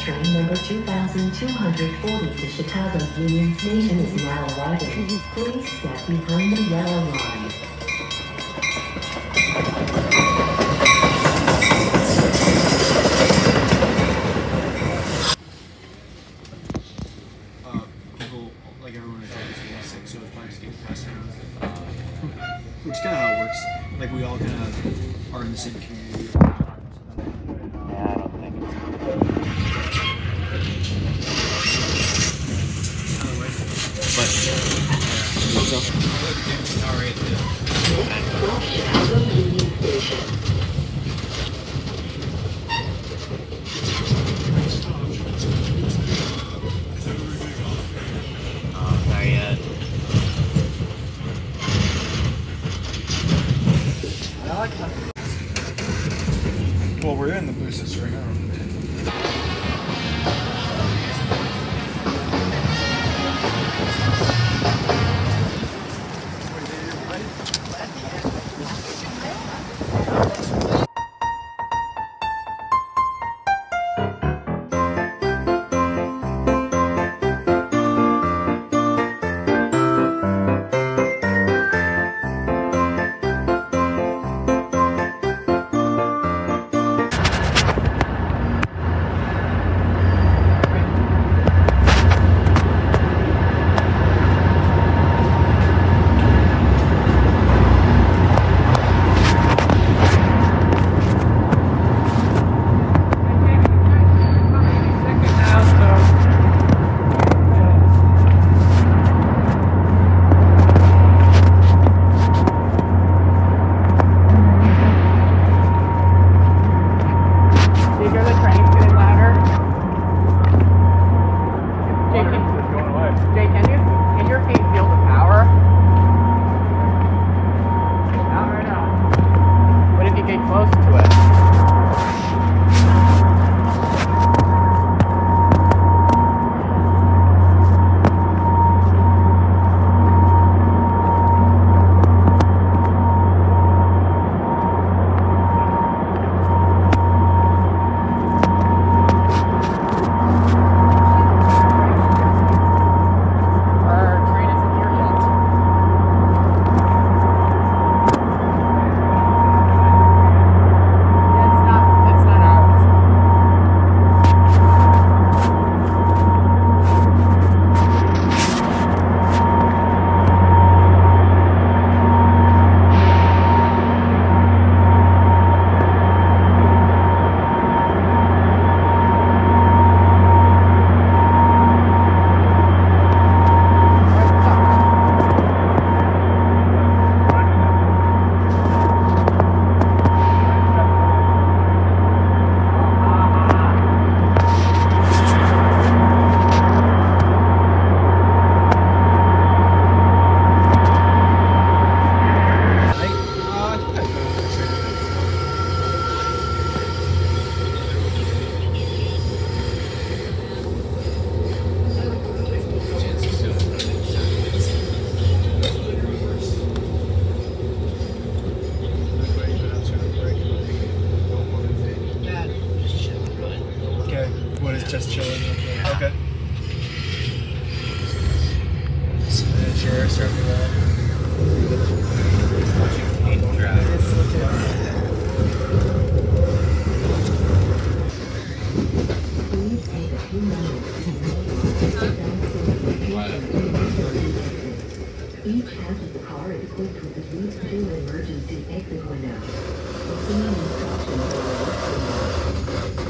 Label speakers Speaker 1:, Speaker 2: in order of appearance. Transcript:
Speaker 1: train number 2240 to Chicago Union Station is now arriving. Please step behind the yellow line.
Speaker 2: People, like everyone in the is getting sick, so it's probably just getting passed around. Which is kind of how it works. Like we all kind of are in the same community.
Speaker 3: Yeah, I don't think it's but
Speaker 1: Next stop, Chicago Union Station.
Speaker 3: not yet.
Speaker 2: Well, we're in the boosters right now. Just chilling. Okay. So the chair starting to roll. Don't drive. It's legit.
Speaker 1: Please take a few moments to each half of the car is equipped with at least 2 emergency exit windows. Opening instructions are listed.